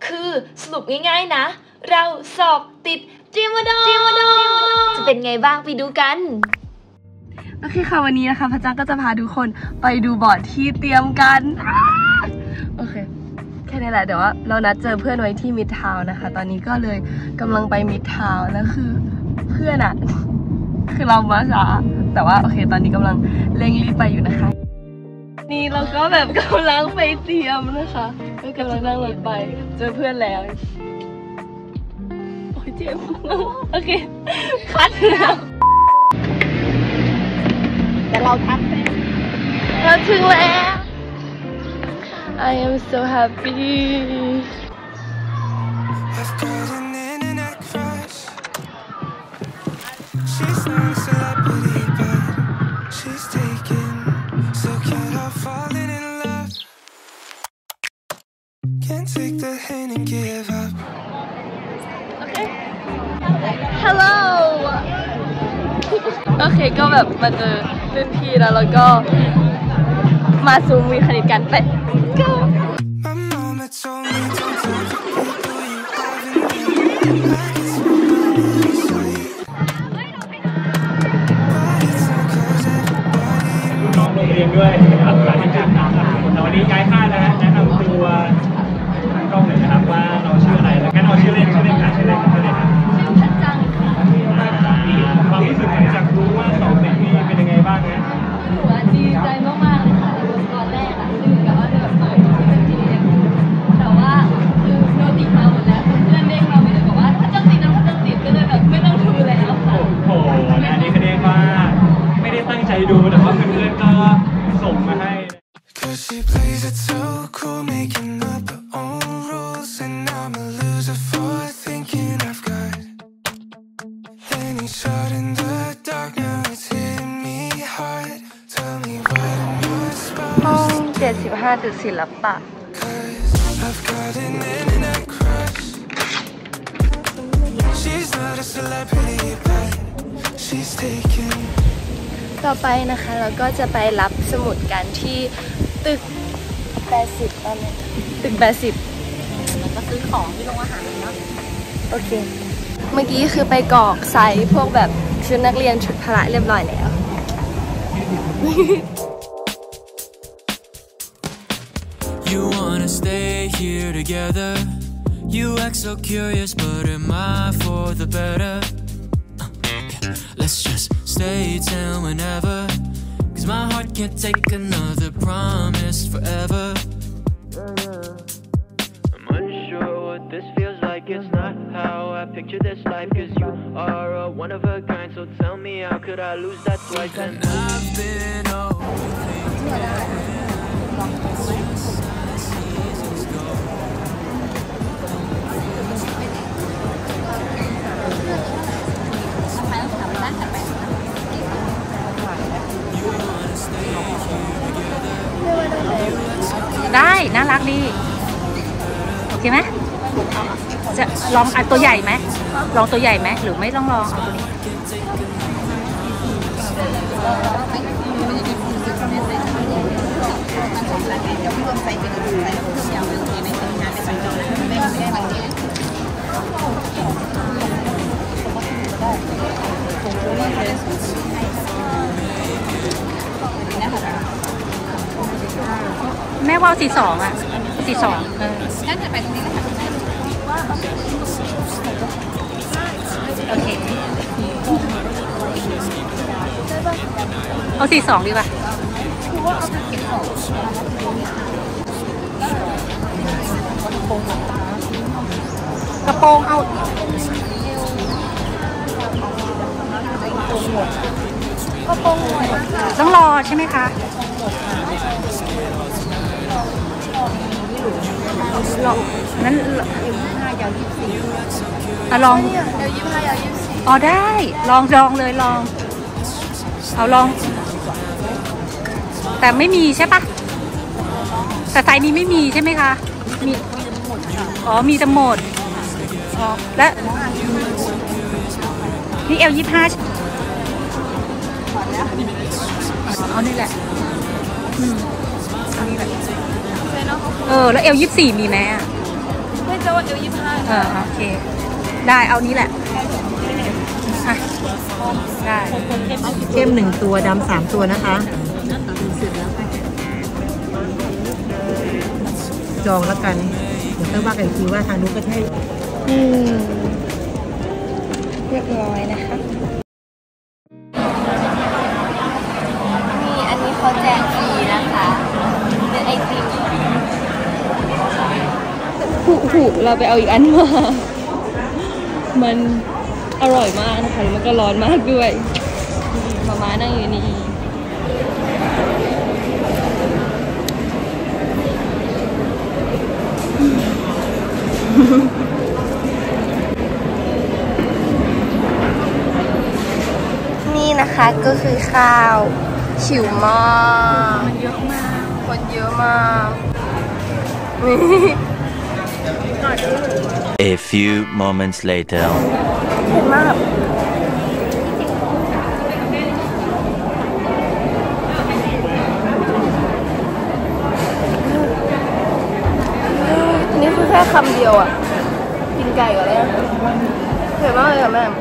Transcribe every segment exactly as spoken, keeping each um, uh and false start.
คือสรุปง่ายๆนะเราสอบติดจิมดอจะเป็นไงบ้างไปดูกันโอเคค่ะวันนี้นะคะพระจังก็จะพาทุกคนไปดูบอร์ดที่เตรียมกันโอเคแค่นี้แหละเดี๋ยวว่าเรานัดเจอเพื่อนไว้ที่มิดทาวน์นะคะตอนนี้ก็เลยกำลังไปมิดทาวน์แล้วคือเพื่อนอะคือเรามาช้าแต่ว่าโอเคตอนนี้กำลังเร่งรีบไปอยู่นะคะนี่เราก็แบบกำลังไปเตรียมนะคะก็กำลังนั่งรถไปเจอเพื่อนแล้วโอ้ยเจ็บโอเคคัดแล้วแต่เราทับไปเราถึงแล้ว I am so happy I've got an internet crush She's not a celebrity but she's taken So can't help falling in love Can't take the hint and give up Okay Hello โอเคก็แบบมาเจอรุ่นพี่แล้วแล้วก็มาซูมวีคณิตกันไป Go น้องโรงเรียนด้วยครับสาธิตการทำวันนี้ย้ายค่ายแล้วแนะนำตัวทางกล้องหน่อยนะครับว่าเราชื่ออะไรแล้วงั้นเอาชื่อเล่นชื่อเล่นค่ะชื่อเล่นชื่อเล่นครับพัชจังความรู้สึกหลังจากรู้ว่าสอบติดนี่เป็นยังไงบ้างนะหนูดีใจมากๆเลยค่ะตอนแรกอะคือแบบว่าแบบเปิดที่เป็นทีเดียวแต่ว่าคือโนติมาหมดแล้วเพื่อนเด้งมาไม่ได้บอกว่าพัชจังติดนะพัชจังติดก็เลยแบบไม่ต้องดูแล้วค่ะโอ้โหนะนี่เขาเรียกว่าไม่ได้ตั้งใจดูแต่ว่าเพื่อนๆก็ส่งมาให้She plays it so cool, making up her own rules, and I'm a loser for thinking I've got any shot in the dark. Now it's hitting me hard. Tell me what am I supposed to do? ห้องเจ็ดสิบห้าจุดศิลปะ 'Cause I've got an internet crush. She's not a celebrity, but she's taken.ต่อไปนะคะเราก็จะไปรับสมุดกันที่ตึกแปดสิบตอนนี้ตึกแปดสิบแล้วก็ซื้อของที่โรงอาหารเนาะโอเคเมื่อกี้คือไปกรอกไซส์พวกแบบชุดนักเรียนชุดพละเรียบร้อยแล้ว You wanna stay here together You act so curious but am I for the better Let's just stay till whenever Cause my heart can't take another promise forever I'm unsure what this feels like It's not how I picture this life Cause you are a one of a kind So tell me how could I lose that twice And I've been overthinkingได้น่ารักดีโอเคไหมจะลองอันตัวใหญ่ไหมลองตัวใหญ่ไหมหรือไม่ต้องลองเอาตัวนี้แม่ว่าสี่สองอ่ะสี่สองเอองั้นจะไปตรงนี้เลยค่ะโอเคเอาสี่สองดีป่ะกระโปรงเอากระโปรงต้องรอใช่ไหมคะลองนั้นอะลองอ๋อได้ลองลองเลยลองเอาลองแต่ไม่มีใช่ปะแต่ไซส์นี้ไม่มีใช่ไหมคะมีอ๋อมีแต่หมดอ๋อและนี่เอลยี่ห้าเอานี่แหละอืมเอานี่แหละเออแล้วเอลยี่สี่มีไหมอ่ะจะว่าเอลยี่ห้าอ่าโอเคได้เอานี้แหละได้เข้มหนึ่งตัวดำสามตัวนะคะจองแล้วกันเดี๋ยวต้องว่ากันอีกทีว่าทางนู้นก็ใช่อืมเรียบร้อยนะคะนี่อันนี้เขาแจกฟรีนะคะเป็นไอติมหูหูเราไปเอาอีกอันมามันอร่อยมากนะคะแล้วมันก็ร้อนมากด้วยมาม่านั่งอยู่นี่นี่นะคะก็คือข้าวฉิวมากมันเยอะมากคนเยอะมาก A few moments later เผ็ดมากนี่คือแค่คำเดียวอ่ะกินไก่ก่อนเลยเผ็ดมากเลยค่ะแม่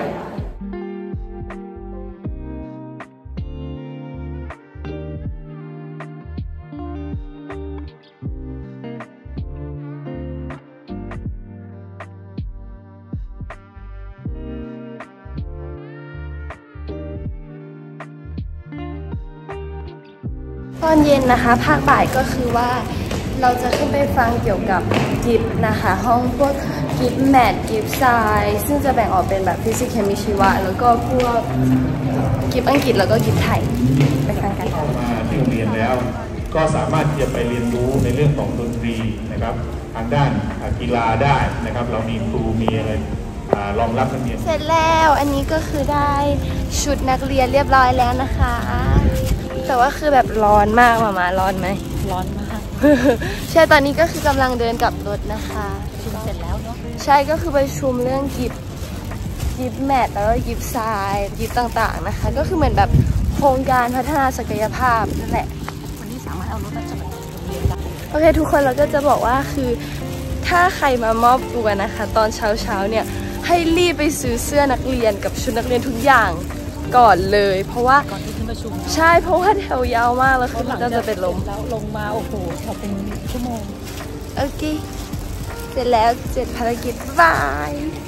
ตอนเย็นนะคะภาคบ่ายก็คือว่าเราจะขึ้นไปฟังเกี่ยวกับกิฟต์นะคะห้องพวกกิฟต์แมทกิฟต์ไซน์ซึ่งจะแบ่งออกเป็นแบบฟิสิกส์เคมีชีวะแล้วก็พวกกิฟต์อังกฤษแล้วก็กิฟต์ไทยไปฟังกันมาที่โรงเรียนแล้วก็สามารถที่จะไปเรียนรู้ในเรื่องของดนตรีนะครับทางด้านกีฬาได้นะครับเรามีครูมีอะไรรองรับนักเรียนเสร็จแล้วอันนี้ก็คือได้ชุดนักเรียนเรียบร้อยแล้วนะคะแต่ว่าคือแบบร้อนมากมามาร้อนไหมร้อนมากใช่ตอนนี้ก็คือกำลังเดินกลับรถนะคะชุมเสร็จแล้วเนาะใช่ก็คือไปชุมเรื่องกิฟต์กิฟต์แมทแล้วก็กิฟต์ไซน์กิฟต์ต่างๆนะคะก็คือเหมือนแบบโครงการพัฒนาศักยภาพนั่นแหละวันนี้สามารถเอารถมาจากโรงเรียนได้โอเคทุกคนเราก็จะบอกว่าคือถ้าใครมามอบตัวนะคะตอนเช้าๆเนี่ยให้รีบไปซื้อเสื้อนักเรียนกับชุดนักเรียนทุกอย่างก่อนเลยเพราะว่าก่อนที่ขึ้นประชุมใช่เพราะว่าแถวยาวมากแล้วคือก็จะเป็นลมแล้วลงมาโอ้โหแถวเป็นชั่วโมงโอเคเสร็จแล้วเสร็จภารกิจบาย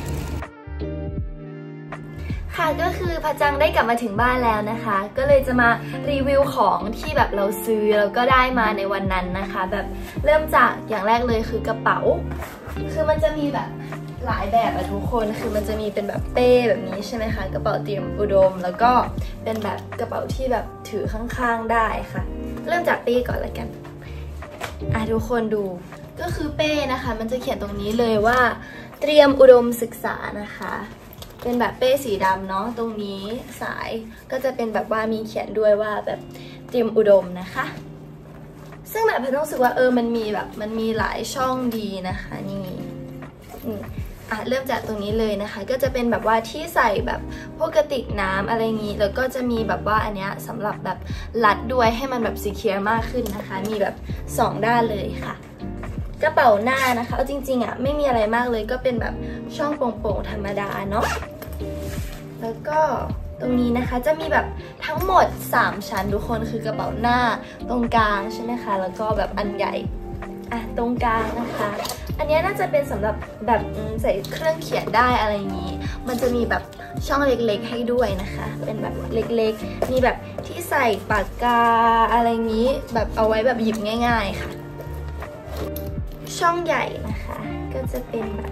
ค่ะก็คือพระจังได้กลับมาถึงบ้านแล้วนะคะก็เลยจะมารีวิวของที่แบบเราซื้อแล้วก็ได้มาในวันนั้นนะคะแบบเริ่มจากอย่างแรกเลยคือกระเป๋าคือมันจะมีแบบหลายแบบอะทุกคนคือมันจะมีเป็นแบบเป้แบบนี้ใช่ไหมคะกระเป๋าเตรียมอุดมแล้วก็เป็นแบบกระเป๋าที่แบบถือข้างๆได้ค่ะเริ่มจากเป้ก่อนละกันอ่ะทุกคนดูก็คือเป้นะคะมันจะเขียนตรงนี้เลยว่าเตรียมอุดมศึกษานะคะเป็นแบบเป้สีดำเนาะตรงนี้สายก็จะเป็นแบบว่ามีเขียนด้วยว่าแบบเตรียมอุดมนะคะซึ่งแบบผมรู้สึกว่าเออมันมีแบบมันมีหลายช่องดีนะคะนี่นี่อ่ะเริ่มจากตรงนี้เลยนะคะก็จะเป็นแบบว่าที่ใส่แบบพวกกระติกน้ำอะไรงี้แล้วก็จะมีแบบว่าอันเนี้ยสำหรับแบบรัดด้วยให้มันแบบซีเคียร์มากขึ้นนะคะมีแบบสองด้านเลยค่ะกระเป๋าหน้านะคะเอาจริงๆอ่ะไม่มีอะไรมากเลยก็เป็นแบบช่องโปร่งๆธรรมดาเนาะแล้วก็ตรงนี้นะคะจะมีแบบทั้งหมดสามชั้นทุกคนคือกระเป๋าหน้าตรงกลางใช่ไหมคะแล้วก็แบบอันใหญ่อ่ะตรงกลางนะคะอันนี้น่าจะเป็นสำหรับแบบใส่เครื่องเขียนได้อะไรอย่างนี้มันจะมีแบบช่องเล็กๆให้ด้วยนะคะเป็นแบบเล็กๆมีแบบที่ใส่ปากกาอะไรอย่างนี้แบบเอาไว้แบบหยิบง่ายๆค่ะช่องใหญ่นะคะก็จะเป็นแบบ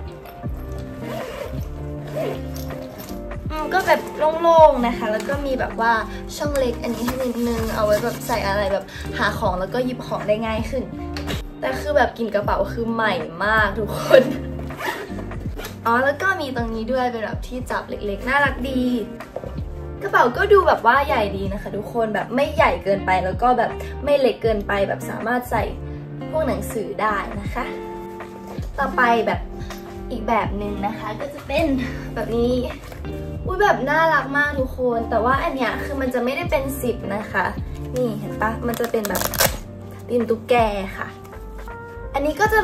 ก็แบบโล่งๆนะคะแล้วก็มีแบบว่าช่องเล็กอันนี้ให้นิดนึงเอาไว้แบบใส่อะไรแบบหาของแล้วก็หยิบของได้ง่ายขึ้นแต่คือแบบกลิ่นกระเป๋าคือใหม่มากทุกคนอ๋อแล้วก็มีตรงนี้ด้วยเป็นแบบที่จับเล็กๆน่ารักดีกระเป๋าก็ดูแบบว่าใหญ่ดีนะคะทุกคนแบบไม่ใหญ่เกินไปแล้วก็แบบไม่เล็กเกินไปแบบสามารถใส่พวกหนังสือได้นะคะต่อไปแบบอีกแบบหนึ่งนะคะก็จะเป็นแบบนี้อุ้ยแบบน่ารักมากทุกคนแต่ว่าอันเนี้ยคือมันจะไม่ได้เป็นสิบนะคะนี่เห็นปะมันจะเป็นแบบตีนตุ๊กแกค่ะอันนี้ก็จะแบบ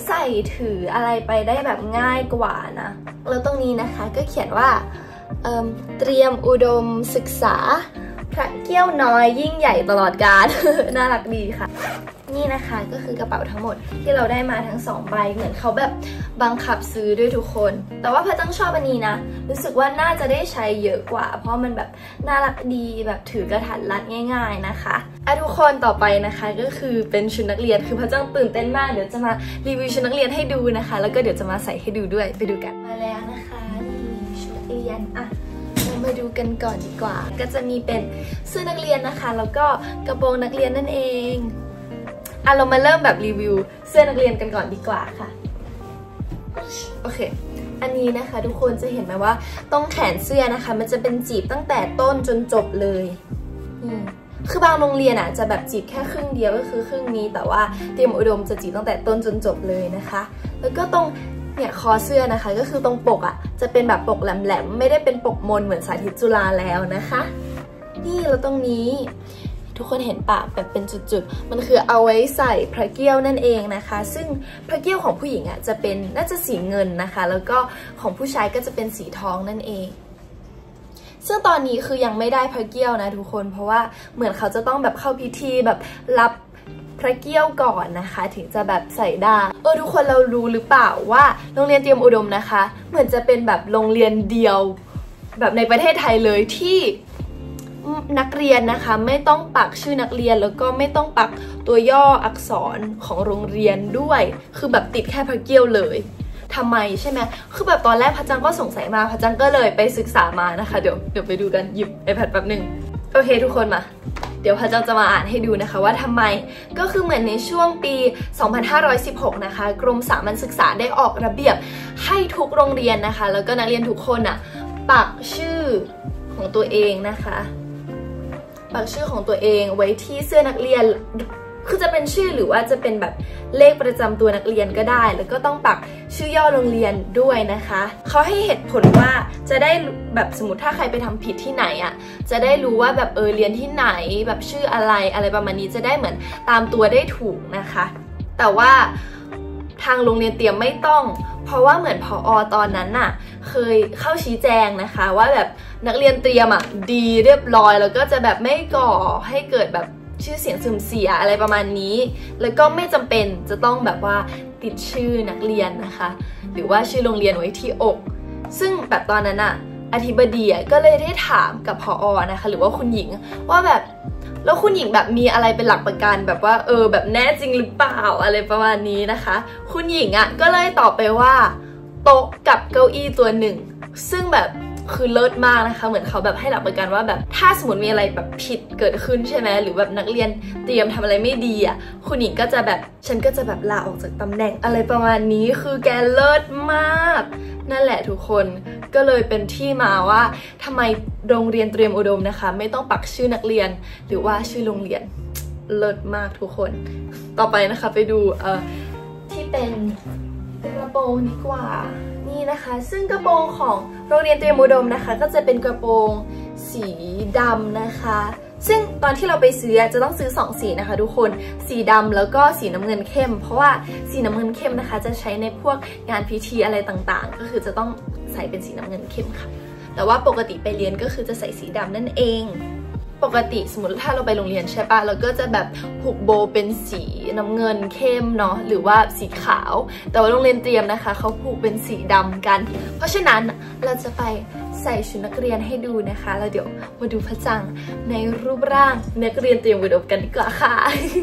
ใส่ถืออะไรไปได้แบบง่ายกว่านะแล้วตรงนี้นะคะก็เขียนว่าเอ่อเตรียมอุดมศึกษาพระเกี้ยวน้อยยิ่งใหญ่ตลอดกาล น่ารักดีค่ะนี่นะคะก็คือกระเป๋าทั้งหมดที่เราได้มาทั้งสองใบเหมือนเขาแบบบังคับซื้อด้วยทุกคนแต่ว่าพระจังชอบอันนี้นะรู้สึกว่าน่าจะได้ใช้เยอะกว่าเพราะมันแบบน่ารักดีแบบถือกระถางรัดง่ายๆนะคะอ่ะทุกคนต่อไปนะคะก็คือเป็นชุดนักเรียนคือพระจังตื่นเต้นมากเดี๋ยวจะมารีวิวชุดนักเรียนให้ดูนะคะแล้วก็เดี๋ยวจะมาใส่ให้ดูด้วยไปดูกันมาแล้วนะคะนี่ชุดนักเรียนอ่ะมาดูกันก่อนดีกว่าก็จะมีเป็นเสื้อนักเรียนนะคะแล้วก็กระโปรงนักเรียนนั่นเองอ่ะเรามาเริ่มแบบรีวิวเสื้อนักเรียนกันก่อนดีกว่าค่ะโอเคอันนี้นะคะทุกคนจะเห็นไหมว่าตรงแขนเสื้อนะคะมันจะเป็นจีบตั้งแต่ต้นจนจบเลยอืมคือบางโรงเรียนอ่ะจะแบบจีบแค่ครึ่งเดียวก็คือครึ่งนี้แต่ว่าเตรียมอุดมจะจีบตั้งแต่ต้นจนจบเลยนะคะแล้วก็ตรงเนี่ยคอเสื้อนะคะก็คือตรงปกอ่ะจะเป็นแบบปกแหลมๆไม่ได้เป็นปกมนเหมือนสาธิตจุฬาแล้วนะคะนี่แล้วตรงนี้ทุกคนเห็นปะแบบเป็นจุดๆมันคือเอาไว้ใส่พระเกี้ยวนั่นเองนะคะซึ่งพระเกี้ยวของผู้หญิงอ่ะจะเป็นน่าจะสีเงินนะคะแล้วก็ของผู้ชายก็จะเป็นสีทองนั่นเองซึ่งตอนนี้คือยังไม่ได้พระเกี้ยวนะทุกคนเพราะว่าเหมือนเขาจะต้องแบบเข้าพิธีแบบรับพระเกี้ยวก่อนนะคะถึงจะแบบใส่ได้เออทุกคนเรารู้หรือเปล่าว่าโรงเรียนเตรียมอุดมนะคะเหมือนจะเป็นแบบโรงเรียนเดียวแบบในประเทศไทยเลยที่นักเรียนนะคะไม่ต้องปักชื่อนักเรียนแล้วก็ไม่ต้องปักตัวย่ออักษรของโรงเรียนด้วยคือแบบติดแค่พระเกี้ยวเลยทำไมใช่ไหมคือแบบตอนแรกพระจังก็สงสัยมาพระจังก็เลยไปศึกษามานะคะเดี๋ยวเดี๋ยวไปดูกันหยิบ ไอแพด แป๊บนึงโอเคทุกคนมาเดี๋ยวพระจังจะมาอ่านให้ดูนะคะว่าทำไมก็คือเหมือนในช่วงปีสองพันห้าร้อยสิบหกนะคะกรมสามัญศึกษาได้ออกระเบียบให้ทุกโรงเรียนนะคะแล้วก็นักเรียนทุกคนอ่ะปักชื่อของตัวเองนะคะปักชื่อของตัวเองไว้ที่เสื้อนักเรียนคือจะเป็นชื่อหรือว่าจะเป็นแบบเลขประจำตัวนักเรียนก็ได้แล้วก็ต้องปักชื่อย่อโรงเรียนด้วยนะคะเขาให้เหตุผลว่าจะได้แบบสมมติถ้าใครไปทำผิดที่ไหนอ่ะจะได้รู้ว่าแบบเออเรียนที่ไหนแบบชื่ออะไรอะไรประมาณนี้จะได้เหมือนตามตัวได้ถูกนะคะแต่ว่าทางโรงเรียนเตรียมไม่ต้องเพราะว่าเหมือนผอ.ตอนนั้นน่ะเคยเข้าชี้แจงนะคะว่าแบบนักเรียนเตรียมอ่ะดีเรียบร้อยแล้วก็จะแบบไม่ก่อให้เกิดแบบชื่อเสียงเสื่อมเสียอะไรประมาณนี้แล้วก็ไม่จำเป็นจะต้องแบบว่าติดชื่อนักเรียนนะคะหรือว่าชื่อโรงเรียนไว้ที่อกซึ่งแบบตอนนั้นอะอธิบดีก็เลยได้ถามกับผอ.นะคะหรือว่าคุณหญิงว่าแบบแล้วคุณหญิงแบบมีอะไรเป็นหลักประกันแบบว่าเออแบบแน่จริงหรือเปล่าอะไรประมาณนี้นะคะคุณหญิงอะก็เลยตอบไปว่าโต๊ะกับเก้าอี้ตัวหนึ่งซึ่งแบบคือเลิศมากนะคะเหมือนเขาแบบให้หลักประกันว่าแบบถ้าสมมติมีอะไรแบบผิดเกิดขึ้นใช่ไหมหรือแบบนักเรียนเตรียมทำอะไรไม่ดีอ่ะคุณหญิงก็จะแบบฉันก็จะแบบลาออกจากตำแหน่งอะไรประมาณนี้คือแกเลิศมากนั่นแหละทุกคนก็เลยเป็นที่มาว่าทำไมโรงเรียนเตรียมอุดมนะคะไม่ต้องปักชื่อนักเรียนหรือว่าชื่อโรงเรียนเลิศมากทุกคนต่อไปนะคะไปดูเอ่อที่เป็นกระโปรงดีกว่านี่นะคะซึ่งกระโปรงของโรงเรียนเตรียมอุดมนะคะก็จะเป็นกระโปรงสีดำนะคะซึ่งตอนที่เราไปซื้อจะต้องซื้อสองสีนะคะทุกคนสีดำแล้วก็สีน้ำเงินเข้มเพราะว่าสีน้ำเงินเข้มนะคะจะใช้ในพวกงานพิธีอะไรต่างๆก็คือจะต้องใส่เป็นสีน้ำเงินเข้มค่ะแต่ว่าปกติไปเรียนก็คือจะใส่สีดำนั่นเองปกติสมมติถ้าเราไปโรงเรียนใช่ปะเราก็จะแบบผูกโบเป็นสีน้ำเงินเข้มเนาะหรือว่าสีขาวแต่ว่าโรงเรียนเตรียมนะคะเขาผูกเป็นสีดำกันเพราะฉะนั้นเราจะไปใส่ชุดนักเรียนให้ดูนะคะแล้วเดี๋ยวมาดูพระจังในรูปร่างนักเรียนเตรียมอุดมกันดีกว่าค่ะ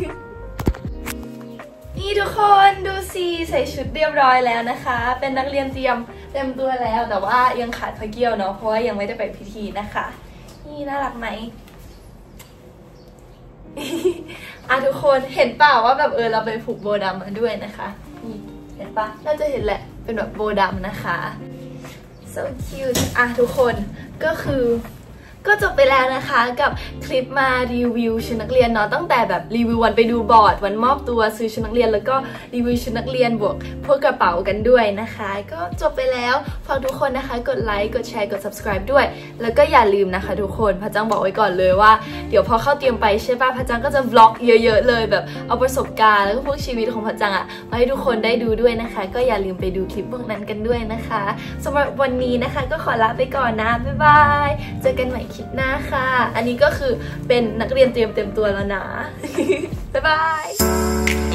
นี่ทุกคนดูสิใส่ชุดเรียบร้อยแล้วนะคะเป็นนักเรียนเตรียมเต็มตัวแล้วแต่ว่ายังขาดพระเกี้ยวเนาะเพราะว่ายังไม่ได้ไปพิธีนะคะนี่น่ารักไหม อ่ะทุกคนเห็นเปล่าว่าแบบเออเราไปผูกโบดำมาด้วยนะคะนี่เห็นปะน่าจะเห็นแหละเป็นแบบโบดำนะคะ so cute อ่ะทุกคนก็คือก็จบไปแล้วนะคะกับคลิปมารีวิวชุดนักเรียนเนาะตั้งแต่แบบรีวิววันไปดูบอร์ดวันมอบตัวซื้อชุดนักเรียนแล้วก็รีวิวชุดนักเรียนบวกพวกกระเป๋ากันด้วยนะคะก็จบไปแล้วฝากทุกคนนะคะกดไลค์กดแชร์กด subscribe ด้วยแล้วก็อย่าลืมนะคะทุกคนพระจังบอกไว้ก่อนเลยว่าเดี๋ยวพอเข้าเตรียมไปใช่ป่ะพระจังก็จะ vlog เยอะๆเลยแบบเอาประสบการณ์แล้วก็พวกชีวิตของพระจังอะมาให้ทุกคนได้ดูด้วยนะคะก็อย่าลืมไปดูคลิปพวกนั้นกันด้วยนะคะสำหรับวันนี้นะคะก็ขอลาไปก่อนนะบ๊ายบายเจอกันใหม่คลิปหน้าค่ะอันนี้ก็คือเป็นนักเรียนเตรียมเต็มตัวแล้วนะ บ๊ายบาย